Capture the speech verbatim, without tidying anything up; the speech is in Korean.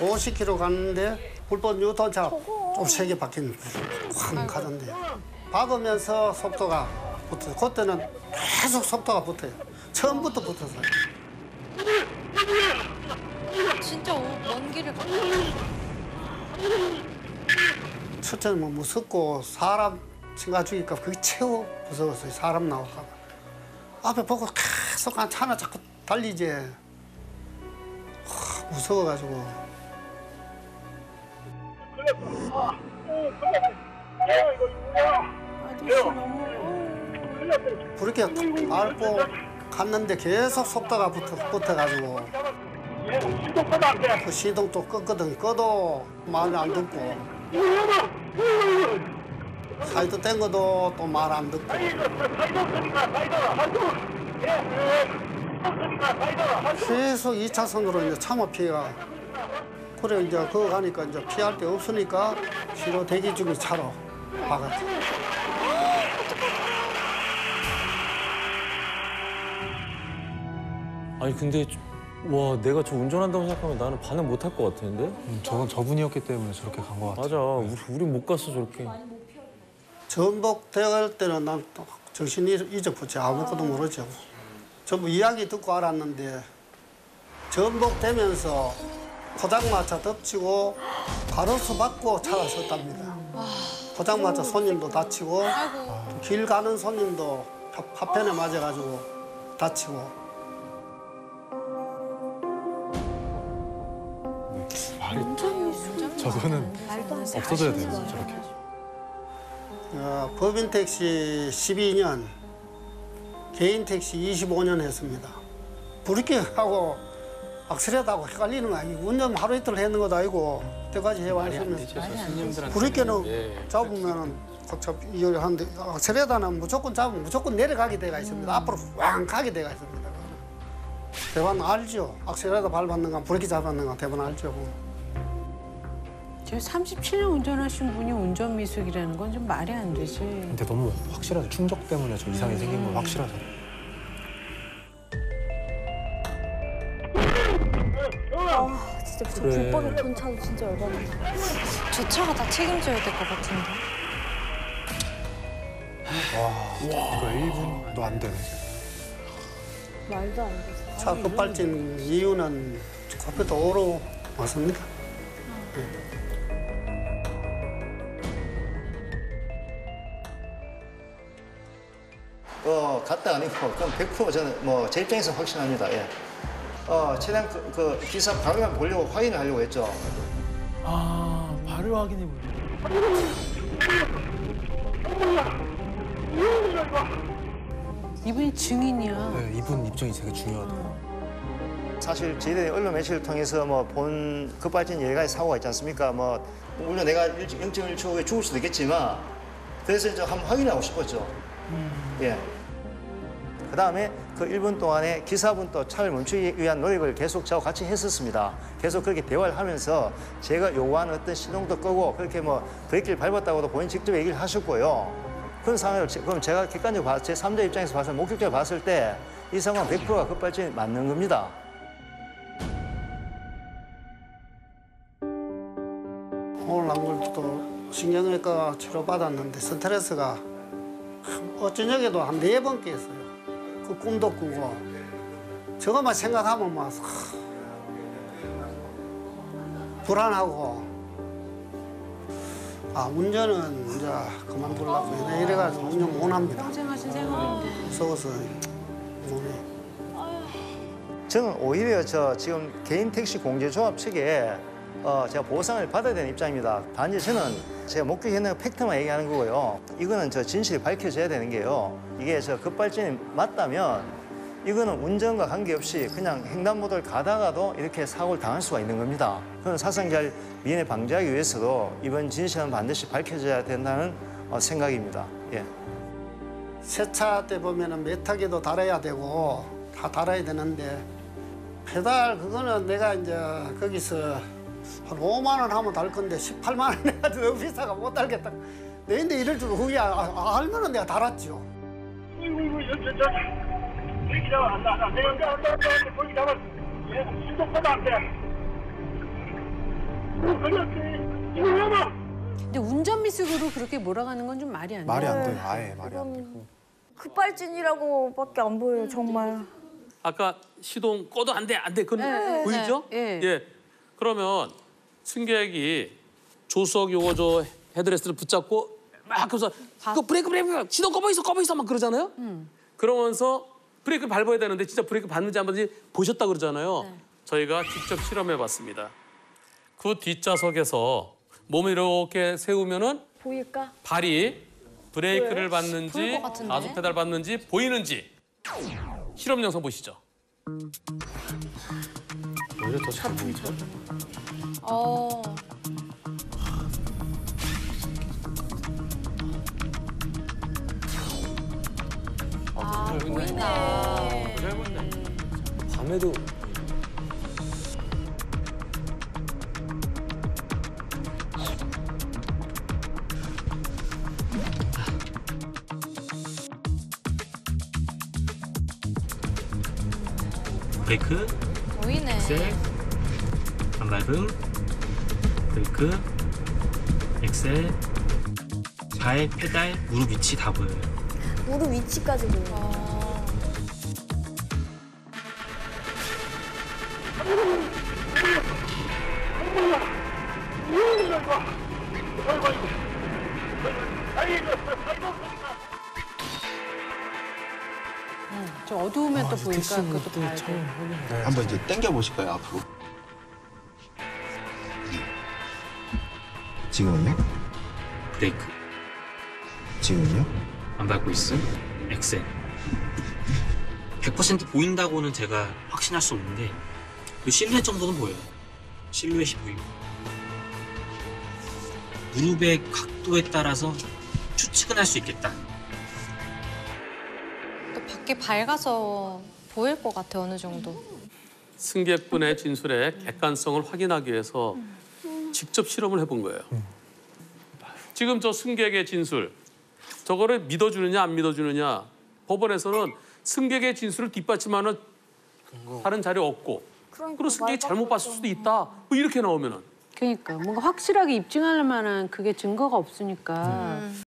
오십 킬로미터 갔는데 불법 유턴차 좀 세게 박힌 확 가던데 박으면서 속도가 붙어요. 그때는 계속 속도가 붙어요. 처음부터 붙었어요. 진짜 먼 길을 갔다. 첫째는 뭐 무섭고 사람 친가 죽이니까 그게 최고 무서웠어요. 사람 나올까 봐. 앞에 보고 계속 한 차나 자꾸 달리지. 하, 무서워가지고. 그렇게 밟고 갔는데 계속 속도가 붙어, 붙어가지고 그 시동도 껐거든. 꺼도 말을 안 듣고 사이드 뗀 거도 또 말 안 듣고 계속 이 차선으로 이제 참아 피해가. 그래 이제 그거 가니까 이제 피할 데 없으니까 뒤로 대기 중에 차로 박았지. 아니 근데 와 내가 저 운전한다고 생각하면 나는 반응 못 할 것 같은데? 음, 저건 저분이었기 때문에 저렇게 간 것 같아. 맞아. 우리, 우린 못 갔어 저렇게. 전복 대할 때는 난 정신이 잊어버렸지. 아무것도 모르죠. 전부 이야기 듣고 알았는데 전복 되면서 포장마차 덮치고 가로수 받고 차가 섰답니다. 포장마차 손님도 다치고 길 가는 손님도 파편에 맞아가지고 다치고. 저거는 없어져야 돼요, 저렇게. 어, 법인 택시 십이 년, 개인 택시 이십오 년 했습니다. 브레이크하고 악셀레터하고 헷갈리는 거 아니고 운전 하루 이틀 했는 것도 아니고 그때까지 해왔으면 브레이크는 잡으면은 어차피 이걸 하는데 악셀레터는 무조건 잡으면 무조건 내려가게 돼가 있습니다. 음. 앞으로 왕 가게 돼가 있습니다. 대부분 알죠. 악셀레터 밟았는 건 브레이크 잡았는 건 대부분 알죠. 저 삼십칠 년 운전하신 분이 운전 미숙이라는 건 좀 말이 안 되지. 근데 너무 확실하죠. 충격 때문에 좀 이상이 생긴 건 확실하죠. 아, 진짜 저 그래. 불법 유턴차도 진짜 열받는다. 저 차가 다 책임져야 될 것 같은데. 와, 이거 일 분도 안 되네. 말도 안 돼. 차 급발진 이유는 코피도 오로 왔습니다. 네. 어, 갔다 아니고 그럼 백 퍼센트 저는 뭐 제 입장에서 확신합니다. 예. 어, 최대한 그, 그 기사 발효만 보려고 확인을 하려고 했죠. 아 발효 확인해 보려. 이분이 증인이야. 네, 이분 입장이 되게 중요하더라고요. 사실 저희들이 언론 매체를 통해서 뭐 본 급발진 여러 가지 사고가 있지 않습니까? 뭐 물론 내가 영 점 일 초 후에 죽을 수도 있겠지만 그래서 이제 한번 확인하고 싶었죠. 음. 예. 그 다음에 그 일 분 동안에 기사분도 차를 멈추기 위한 노력을 계속 저와 같이 했었습니다. 계속 그렇게 대화를 하면서 제가 요구하는 어떤 시동도 끄고 그렇게 뭐 브레이크를 밟았다고도 본인 직접 얘기를 하셨고요. 그런 상황을 그럼 제가 객관적으로 봤, 제 삼자 입장에서 봤을 목격적으로 봤을 때 이 상황은 백 퍼센트가 급발진이 맞는 겁니다. 오늘 안 그래도 신경외과 치료받았는데 스트레스가 어쩌냐게도 한 네 번 깼어요. 그 꿈도 꾸고 저것만 생각하면 막 불안하고 아 운전은 이제 그만두려고 해야 이래가지고 운전 못 합니다. 평생 하신 생활인데. 무서워서 몸이. 저는 오히려 저 지금 개인 택시 공제조합 측에 어, 제가 보상을 받아야 되는 입장입니다. 단지 저는 제가 목격했는 팩트만 얘기하는 거고요. 이거는 저 진실이 밝혀져야 되는 게요. 이게 저 급발진이 맞다면 이거는 운전과 관계없이 그냥 횡단보도를 가다가도 이렇게 사고를 당할 수가 있는 겁니다. 그런 사상자를 미연에 방지하기 위해서도 이번 진실은 반드시 밝혀져야 된다는 어, 생각입니다. 예. 세차 때 보면은 메타기도 달아야 되고 다 달아야 되는데 페달 그거는 내가 이제 거기서 한 오만 원 하면 달 건데 십팔만 원 내가 너무 비싸가 못 달겠다. 내인데 이럴 줄 후에 아, 알면은 내가 달았죠. 이거 이거 저 저 브레이크 잡아 안다 안다 내가 안다 안다 안다 브레이크 잡아 시동보다 안 돼. 근데 운전 미숙으로 그렇게 몰아가는 건 좀 말이 안 돼. 말이 안 돼요. 아예 말이 안 돼요. 이건 급발진이라고밖에 안 보여요, 정말. 아까 시동 꺼도 안 돼, 안 돼. 그건 네, 보이죠? 네, 네. 예. 그러면 승객이 조수석 요거 저 헤드레스트를 붙잡고 막 그래서 그 브레이크 브레이크 시동 꺼버 있어 꺼버 있어 막 그러잖아요. 음. 그러면서 브레이크 밟아야 되는데 진짜 브레이크 밟는지 안 밟는지 보셨다 그러잖아요. 네. 저희가 직접 실험해봤습니다. 그 뒷좌석에서 몸을 이렇게 세우면은 보일까? 발이 브레이크를 보일 밟는지 것 같은데? 가속 페달 밟는지 보이는지 실험 영상 보시죠. 오히려 더 잘 보이죠? 어. 아, 보인다. 밤에도 브레이크, 보이네. 엑셀, 안 밟음, 브레이크, 엑셀, 좌의 페달, 무릎 위치 다 보여요. 무릎 위치까지 보여요. 어. 저 어두우면 또 보니까 그것도 봐야 돼. 한번 이제 당겨 보실까요, 앞으로? 지금은요? 브레이크, 지금은요? 안 밟고 있음, 엑셀. 백 퍼센트 보인다고는 제가 확신할 수 없는데 그 실루엣 정도는 보여요. 실루엣이 보이고. 무릎의 각도에 따라서 추측은 할 수 있겠다. 또 밖에 밝아서 보일 것 같아, 어느 정도. 승객분의 진술의 객관성을 확인하기 위해서 직접 실험을 해본 거예요. 지금 저 승객의 진술, 저거를 믿어주느냐 안 믿어주느냐. 법원에서는 승객의 진술을 뒷받침하는 다른 자료 없고 그러니까 그리고 승객이 잘못 봤을 말밖에 수도 있다. 뭐 이렇게 나오면은 그러니까 뭔가 확실하게 입증할 만한 그게 증거가 없으니까.